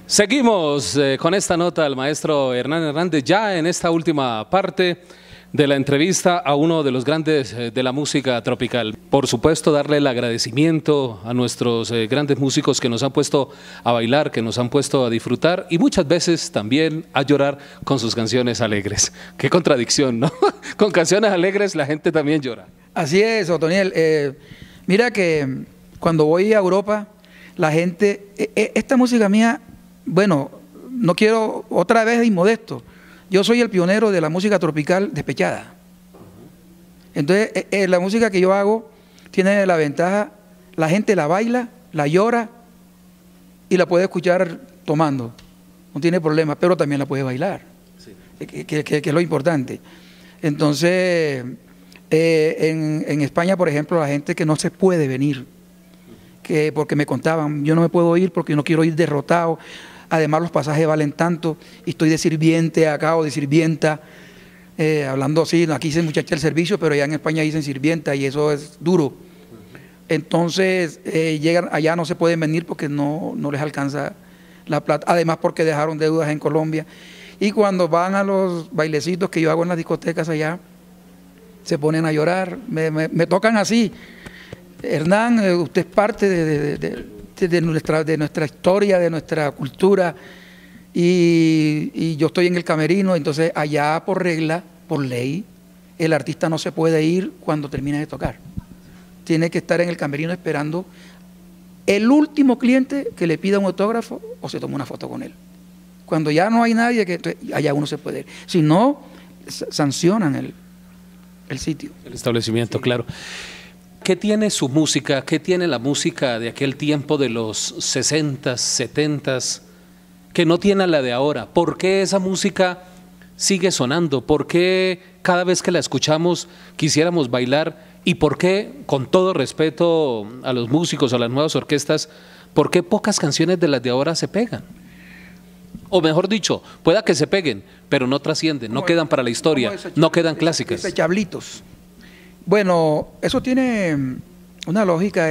Seguimos con esta nota al maestro Hernán Hernández, ya en esta última parte de la entrevista a uno de los grandes de la música tropical. Por supuesto, darle el agradecimiento a nuestros grandes músicos que nos han puesto a bailar, que nos han puesto a disfrutar y muchas veces también a llorar con sus canciones alegres. Qué contradicción, ¿no? Con canciones alegres la gente también llora. Así es, Otoniel. Mira que cuando voy a Europa, la gente, esta música mía, bueno, no quiero otra vez inmodesto. Yo soy el pionero de la música tropical despechada. Entonces, la música que yo hago tiene la ventaja, la gente la baila, la llora y la puede escuchar tomando. No tiene problema, pero también la puede bailar, sí. que es lo importante. Entonces, en España, por ejemplo, la gente que no se puede venir, porque me contaban, yo no me puedo ir porque no quiero ir derrotado. Además los pasajes valen tanto y estoy de sirviente acá o de sirvienta, hablando así, aquí dicen muchacha del servicio, pero allá en España dicen sirvienta y eso es duro. Entonces llegan allá, no se pueden venir porque no les alcanza la plata, además porque dejaron deudas en Colombia. Y cuando van a los bailecitos que yo hago en las discotecas allá, se ponen a llorar, me tocan así. Hernán, usted es parte de nuestra historia, de nuestra cultura, y yo estoy en el camerino. Entonces allá por regla, por ley, el artista no se puede ir cuando termina de tocar. Tiene que estar en el camerino esperando el último cliente que le pida un autógrafo o se toma una foto con él. Cuando ya no hay nadie, allá uno se puede ir. Si no, sancionan el sitio. El establecimiento, sí. Claro. ¿Qué tiene su música? ¿Qué tiene la música de aquel tiempo de los 60s, 70s, que no tiene la de ahora? ¿Por qué esa música sigue sonando? ¿Por qué cada vez que la escuchamos quisiéramos bailar? ¿Y por qué, con todo respeto a los músicos, a las nuevas orquestas, por qué pocas canciones de las de ahora se pegan? O mejor dicho, pueda que se peguen, pero no trascienden, no quedan para la historia, no quedan clásicas. Desechablitos. Bueno, eso tiene una lógica.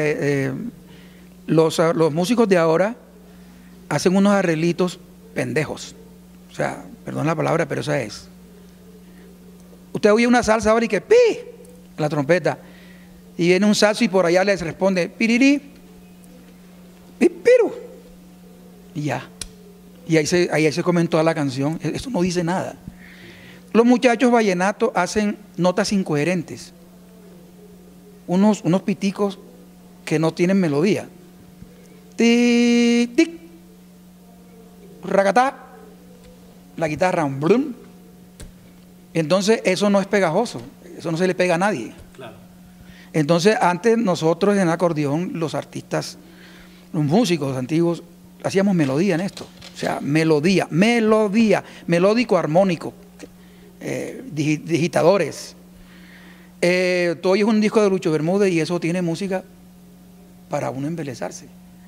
Los músicos de ahora hacen unos arreglitos pendejos. O sea, perdón la palabra, pero esa es. Usted oye una salsa ahora y que ¡pi! La trompeta. Y viene un salso y por allá les responde pirirí, pipiru. Y ya. Y ahí se comentó toda la canción. Eso no dice nada. Los muchachos vallenatos hacen notas incoherentes. Unos piticos que no tienen melodía. Tic, tic, racatá, la guitarra, blum. Entonces eso no es pegajoso, eso no se le pega a nadie. Claro. Entonces antes nosotros en el acordeón, los artistas, los músicos antiguos, hacíamos melodía en esto. O sea, melodía, melódico, armónico, digitadores. Tú oyes un disco de Lucho Bermúdez y eso tiene música para uno embelezarse.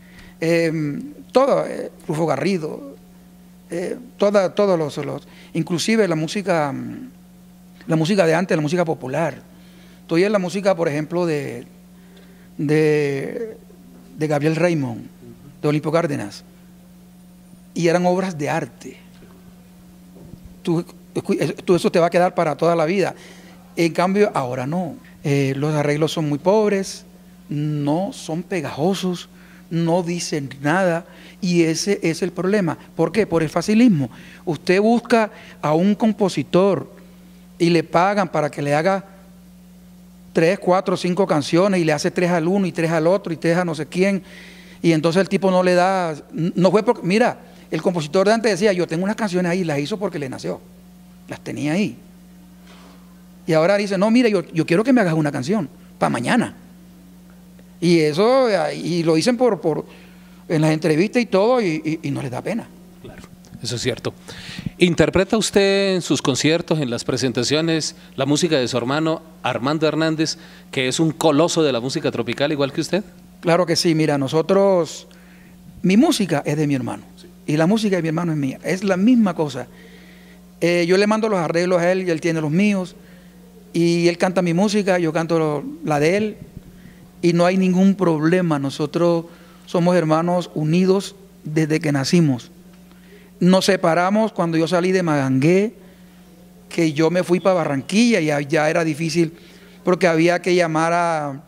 Todo, Rufo Garrido, todos los, inclusive la música de antes, la música popular. Tú oyes la música, por ejemplo, de Gabriel Raymond, de Olimpo Cárdenas, y eran obras de arte. Tú eso te va a quedar para toda la vida. En cambio, ahora no. Los arreglos son muy pobres, no son pegajosos, no dicen nada, y ese es el problema. ¿Por qué? Por el facilismo. Usted busca a un compositor y le pagan para que le haga 3, 4, 5 canciones y le hace 3 al uno y 3 al otro y 3 a no sé quién, y entonces el tipo no le da. No fue porque, mira, el compositor de antes decía, yo tengo unas canciones ahí, las hizo porque le nació, las tenía ahí. Y ahora dice, no, mira, yo quiero que me hagas una canción para mañana. Y eso, y lo dicen en las entrevistas y todo, y no les da pena. Claro, eso es cierto. ¿Interpreta usted en sus conciertos, en las presentaciones, la música de su hermano Armando Hernández, que es un coloso de la música tropical igual que usted? Claro que sí, mira, mi música es de mi hermano, sí. Y la música de mi hermano es mía, es la misma cosa. Yo le mando los arreglos a él y él tiene los míos. Y él canta mi música, yo canto la de él, y no hay ningún problema. Nosotros somos hermanos unidos desde que nacimos. Nos separamos cuando yo salí de Magangué, que yo me fui para Barranquilla y ya era difícil porque había que llamar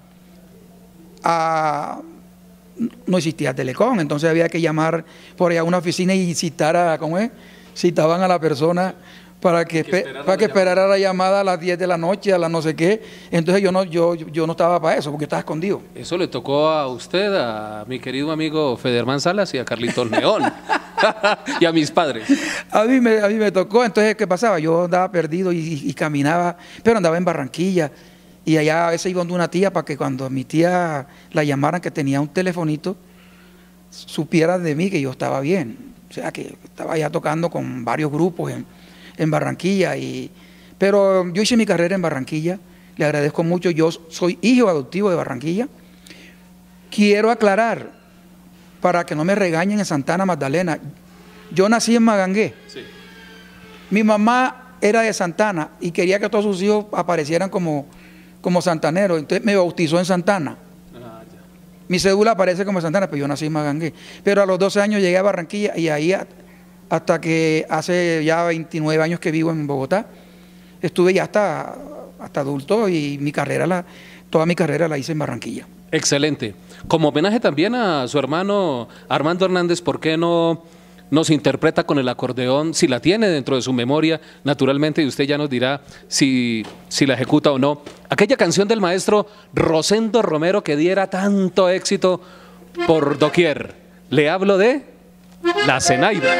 no existía Telecom, entonces había que llamar por allá a una oficina y citar ¿cómo es? Citaban a la persona para que esperara la llamada a las 10 de la noche, a las no sé qué. Entonces yo no estaba para eso, porque estaba escondido. Eso le tocó a usted, a mi querido amigo Federman Salas y a Carlitos León y a mis padres. A mí me tocó. Entonces, ¿qué pasaba? Yo andaba perdido y caminaba, pero andaba en Barranquilla. Y allá a veces iba donde una tía para que cuando mi tía la llamaran, que tenía un telefonito, supiera de mí que yo estaba bien. O sea, que estaba ya tocando con varios grupos en Barranquilla. Pero yo hice mi carrera en Barranquilla, le agradezco mucho. Yo soy hijo adoptivo de Barranquilla. Quiero aclarar, para que no me regañen en Santana Magdalena, yo nací en Magangué. Sí. Mi mamá era de Santana y quería que todos sus hijos aparecieran como santaneros, entonces me bautizó en Santana. Mi cédula aparece como Santana, pero yo nací en Magangué. Pero a los 12 años llegué a Barranquilla y ahí hasta que hace ya 29 años que vivo en Bogotá, estuve ya hasta adulto y toda mi carrera la hice en Barranquilla. Excelente. Como homenaje también a su hermano Armando Hernández, ¿por qué no nos interpreta con el acordeón? Si la tiene dentro de su memoria, naturalmente, y usted ya nos dirá si la ejecuta o no. Aquella canción del maestro Rosendo Romero que diera tanto éxito por doquier. Le hablo de La Zenaida.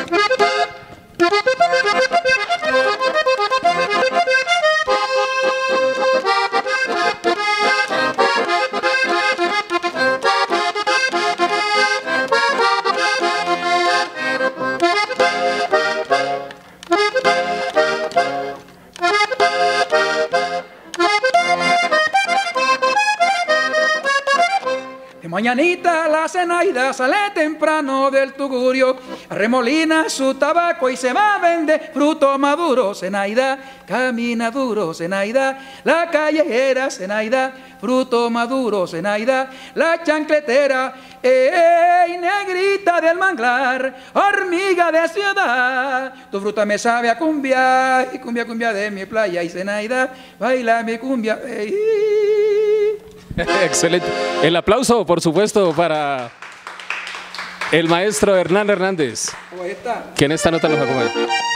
Mañanita la Zenaida sale temprano del tugurio, remolina su tabaco y se va a vender fruto maduro. Zenaida camina duro, Zenaida la callejera, Zenaida fruto maduro, Zenaida la chancletera, ey negrita del manglar, hormiga de ciudad, tu fruta me sabe a cumbia y cumbia cumbia de mi playa y Zenaida baila mi cumbia. Ey. Excelente. El aplauso, por supuesto, para el maestro Hernán Hernández, que en esta nota nos acompaña.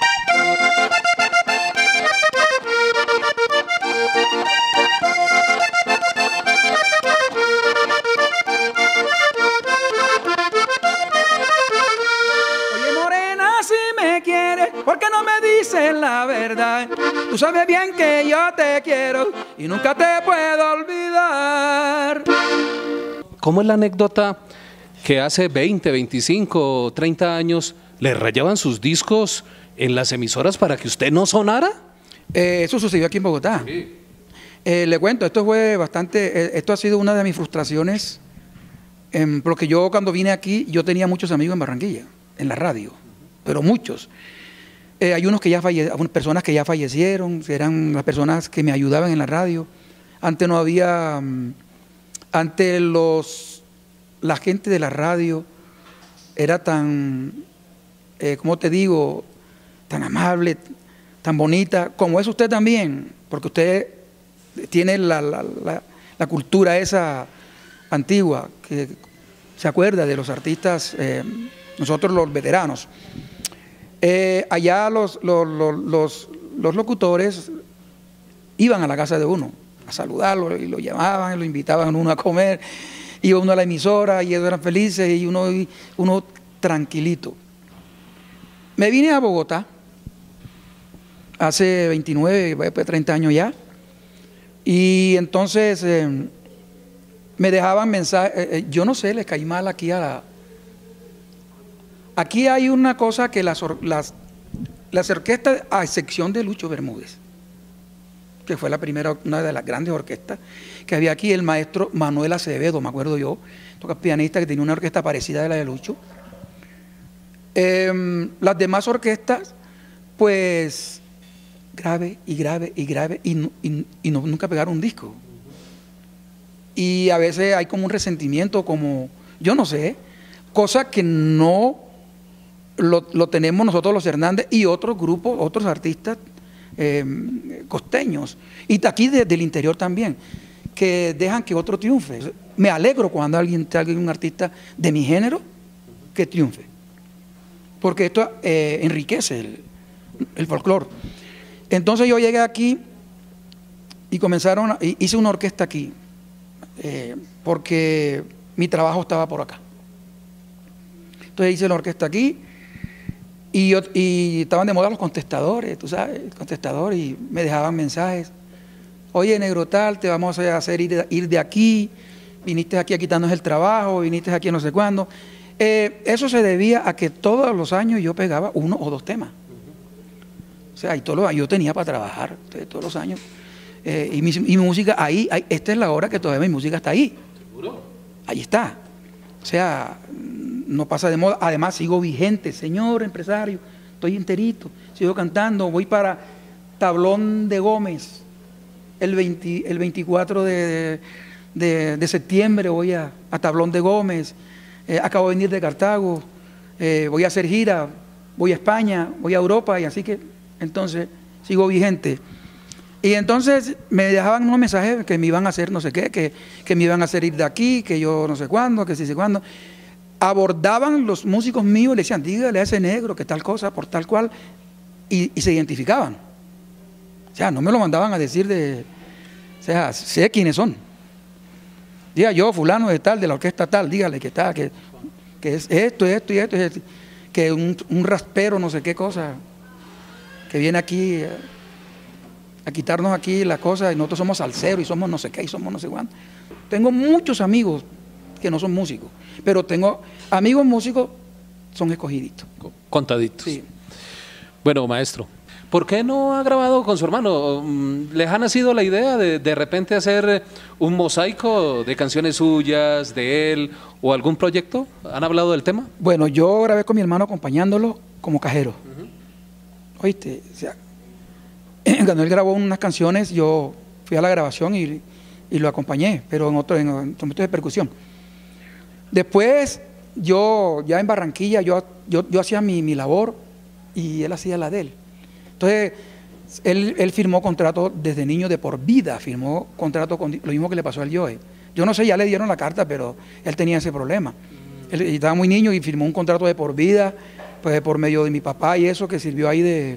Oye, morena, si me quieres, ¿por qué no me dices la verdad? Tú sabes bien que yo te quiero y nunca te puedo olvidar. ¿Cómo es la anécdota que hace 20, 25, 30 años le rayaban sus discos en las emisoras para que usted no sonara? Eso sucedió aquí en Bogotá. Sí. Le cuento, esto ha sido una de mis frustraciones, porque yo cuando vine aquí, yo tenía muchos amigos en Barranquilla, en la radio, pero muchos. Hay unos que ya personas que ya fallecieron, que eran las personas que me ayudaban en la radio. Antes no había, la gente de la radio era tan, ¿cómo te digo?, tan amable, tan bonita, como es usted también, porque usted tiene la cultura esa antigua, que se acuerda de los artistas, nosotros los veteranos. Allá los locutores iban a la casa de uno a saludarlo y lo llamaban, lo invitaban a uno a comer, iba uno a la emisora y ellos eran felices y uno tranquilito. Me vine a Bogotá hace 29, 30 años ya, y entonces me dejaban mensajes, yo no sé, les caí mal aquí Aquí hay una cosa que las orquestas, a excepción de Lucho Bermúdez, que fue una de las grandes orquestas que había aquí, el maestro Manuel Acevedo, me acuerdo yo, pianista que tenía una orquesta parecida a la de Lucho. Las demás orquestas, pues, grave y nunca pegaron un disco. Y a veces hay como un resentimiento, como, yo no sé, cosa que no lo tenemos nosotros los Hernández y otros grupos, otros artistas costeños, y aquí del interior también, que dejan que otro triunfe. Me alegro cuando alguien, un artista de mi género, que triunfe, porque esto enriquece el folclore. Entonces yo llegué aquí y hice una orquesta aquí, porque mi trabajo estaba por acá. Entonces hice la orquesta aquí y estaban de moda los contestadores, tú sabes, el contestador, y me dejaban mensajes. Oye, negro tal, te vamos a hacer ir de aquí, viniste aquí a quitarnos el trabajo, viniste aquí a no sé cuándo. Eso se debía a que todos los años yo pegaba 1 o 2 temas. O sea, yo tenía para trabajar todos los años. Y mi música ahí, esta es la hora que todavía mi música está ahí. ¿Seguro? Ahí está. O sea, no pasa de moda. Además, sigo vigente, señor empresario. Estoy enterito, sigo cantando. Voy para Tablón de Gómez. El 24 de septiembre voy a Tablón de Gómez. Acabo de venir de Cartago. Voy a hacer gira. Voy a España, voy a Europa. Y así que, entonces, sigo vigente. Y entonces me dejaban unos mensajes que me iban a hacer no sé qué, que me iban a hacer ir de aquí, que yo no sé cuándo, que sí sé cuándo. Abordaban los músicos míos y le decían, dígale a ese negro que tal cosa, por tal cual, y se identificaban. O sea, no me lo mandaban a decir o sea, sé quiénes son. Diga yo, fulano de tal, de la orquesta tal, dígale que tal, que es esto, que un raspero no sé qué cosa, que viene aquí a quitarnos aquí la cosa, y nosotros somos salseros y somos no sé qué y somos no sé cuánto. Tengo muchos amigos que no son músicos, pero tengo amigos músicos, son escogiditos. Contaditos. Sí. Bueno, maestro, ¿por qué no ha grabado con su hermano? ¿Les ha nacido la idea de repente hacer un mosaico de canciones suyas, de él, o algún proyecto? ¿Han hablado del tema? Bueno, yo grabé con mi hermano acompañándolo como cajero. ¿Oíste? O sea, cuando él grabó unas canciones, yo fui a la grabación y lo acompañé, pero en instrumentos de percusión. Después, yo ya en Barranquilla, yo hacía mi labor y él hacía la de él. Entonces, él firmó contrato desde niño de por vida, firmó contrato con lo mismo que le pasó al Joe. Yo no sé, ya le dieron la carta, pero él tenía ese problema. Él estaba muy niño y firmó un contrato de por vida, pues por medio de mi papá y eso, que sirvió ahí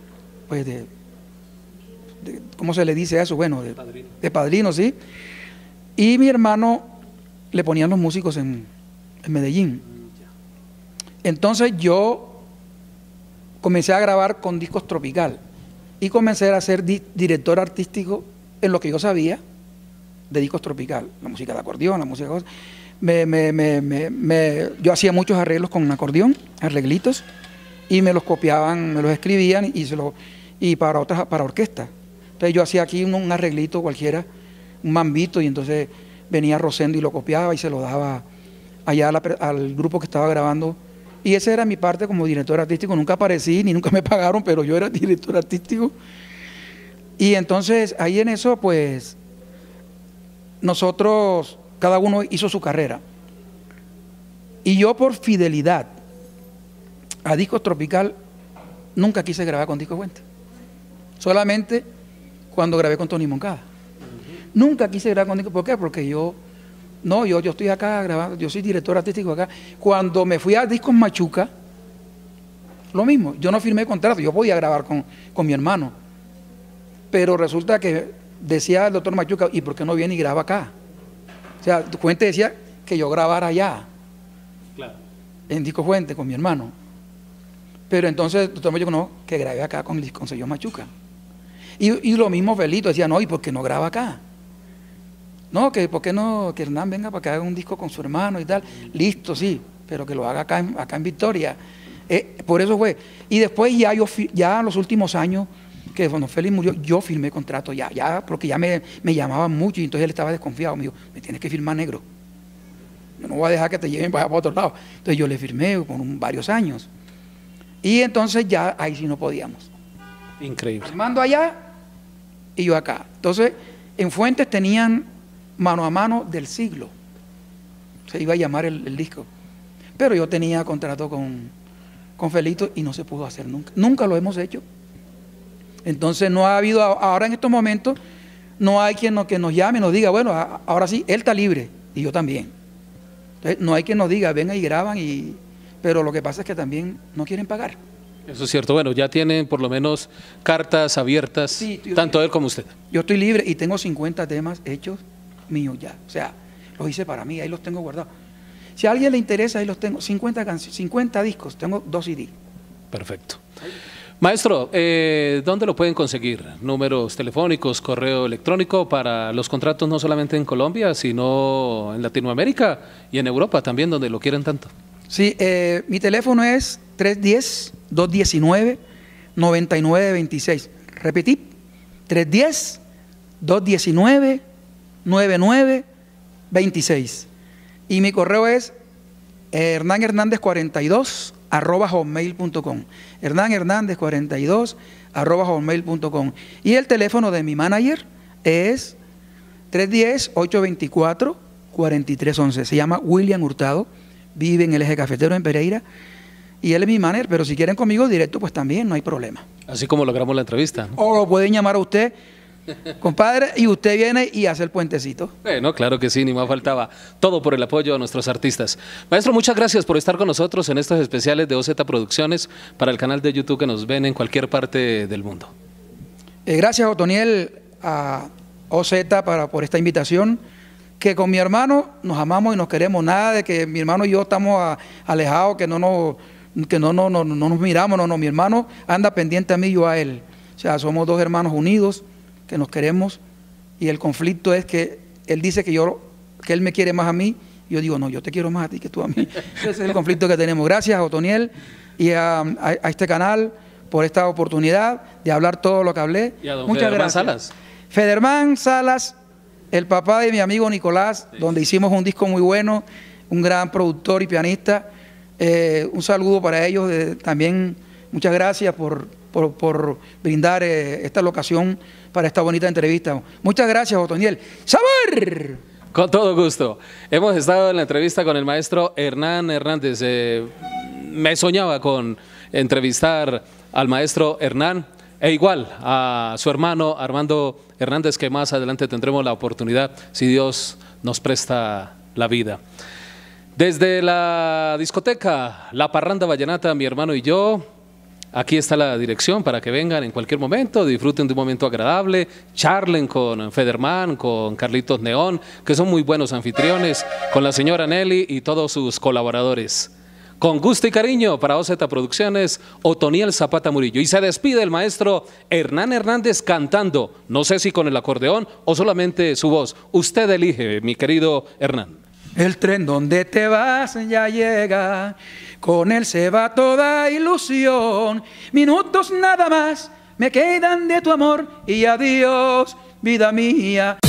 ¿cómo se le dice eso? Bueno, de padrino, ¿sí? Y mi hermano le ponían los músicos en Medellín. Entonces yo comencé a grabar con discos Tropical y comencé a ser director artístico en lo que yo sabía de discos Tropical, la música de acordeón, la música yo hacía muchos arreglos con acordeón, arreglitos, y me los copiaban, me los escribían y para orquesta. Entonces yo hacía aquí un arreglito cualquiera, un mambito, y entonces venía Rosendo y lo copiaba y se lo daba allá al grupo que estaba grabando. Y esa era mi parte como director artístico. Nunca aparecí ni nunca me pagaron, pero yo era director artístico. Y entonces ahí en eso, pues, nosotros, cada uno hizo su carrera. Y yo, por fidelidad a Discos Tropical, nunca quise grabar con Disco Fuente. Solamente cuando grabé con Tony Moncada. Nunca quise grabar con Disco. ¿Por qué? Porque yo estoy acá grabando, yo soy director artístico acá. Cuando me fui a Discos Machuca, lo mismo, yo no firmé contrato, yo podía grabar con mi hermano. Pero resulta que decía el doctor Machuca, ¿y por qué no viene y graba acá? O sea, Fuente decía que yo grabara allá, claro, en Disco Fuente con mi hermano. Pero entonces el doctor Machuca no, que grabé acá con señor Machuca. Y lo mismo Felito decía, no, ¿y por qué no graba acá? No, que por qué no, que Hernán venga para que haga un disco con su hermano y tal. Listo, sí, pero que lo haga acá en Victoria. Por eso fue. Y después ya en los últimos años, que cuando Félix murió, yo firmé contrato ya, porque ya me llamaban mucho y entonces él estaba desconfiado. Me dijo, me tienes que firmar, negro. Yo no voy a dejar que te lleven para otro lado. Entonces yo le firmé por varios años. Y entonces ya ahí sí no podíamos. Increíble. Firmando allá y yo acá. Entonces, en Fuentes tenían Mano a Mano del Siglo. Se iba a llamar el disco. Pero yo tenía contrato con con Felito y no se pudo hacer nunca. Nunca lo hemos hecho. Entonces no ha habido, ahora en estos momentos, no hay quien que nos llame y nos diga, bueno, ahora sí, él está libre y yo también. Entonces, no hay quien nos diga, venga y graban, pero lo que pasa es que también no quieren pagar. Eso es cierto. Bueno, ya tienen por lo menos cartas abiertas, Sí, tanto él como usted. Yo estoy libre y tengo 50 temas hechos míos ya. O sea, los hice para mí, ahí los tengo guardados. Si a alguien le interesa, ahí los tengo. 50 canciones, 50 discos, tengo 2 CD. Perfecto. Maestro, ¿dónde lo pueden conseguir? Números telefónicos, correo electrónico para los contratos no solamente en Colombia, sino en Latinoamérica y en Europa también, donde lo quieren tanto. Sí, mi teléfono es 310-219-9926. Repetí, 310-219-9926. Y mi correo es hernanhernandez42@hotmail.com. hernanhernandez42@hotmail.com. Y el teléfono de mi manager es 310-824-4311. Se llama William Hurtado, vive en el Eje Cafetero en Pereira. Y él es mi manager, pero si quieren conmigo directo, pues también no hay problema. Así como logramos la entrevista, ¿no? O lo pueden llamar a usted, compadre, y usted viene y hace el puentecito. Bueno, claro que sí, ni más faltaba. Todo por el apoyo a nuestros artistas. Maestro, muchas gracias por estar con nosotros en estos especiales de OZ Producciones para el canal de YouTube que nos ven en cualquier parte del mundo. Gracias, Otoniel, a OZ por esta invitación. Que con mi hermano nos amamos y nos queremos. Nada de que mi hermano y yo estamos alejados, que no nos miramos. No, mi hermano anda pendiente a mí y yo a él. O sea, somos 2 hermanos unidos que nos queremos, y el conflicto es que él dice que él me quiere más a mí, y yo digo, no, yo te quiero más a ti que tú a mí. Ese es el conflicto que tenemos. Gracias a Otoniel y a este canal por esta oportunidad de hablar todo lo que hablé. Y a don Muchas Federman gracias. Salas. Federman Salas, el papá de mi amigo Nicolás, sí, donde hicimos un disco muy bueno, un gran productor y pianista. Un saludo para ellos, también muchas gracias por brindar esta locación para esta bonita entrevista. Muchas gracias, Otoniel. ¡Sabor! Con todo gusto. Hemos estado en la entrevista con el maestro Hernán Hernández. Me soñaba con entrevistar al maestro Hernán, e igual a su hermano Armando Hernández, que más adelante tendremos la oportunidad, si Dios nos presta la vida. Desde la discoteca La Parranda Vallenata, mi hermano y yo, aquí está la dirección para que vengan en cualquier momento, disfruten de un momento agradable, charlen con Federman, con Carlitos Neón, que son muy buenos anfitriones, con la señora Nelly y todos sus colaboradores. Con gusto y cariño para OZ Producciones, Otoniel Zapata Murillo. Y se despide el maestro Hernán Hernández cantando, no sé si con el acordeón o solamente su voz. Usted elige, mi querido Hernán. El tren donde te vas ya llega, con él se va toda ilusión. Minutos nada más me quedan de tu amor y adiós, vida mía.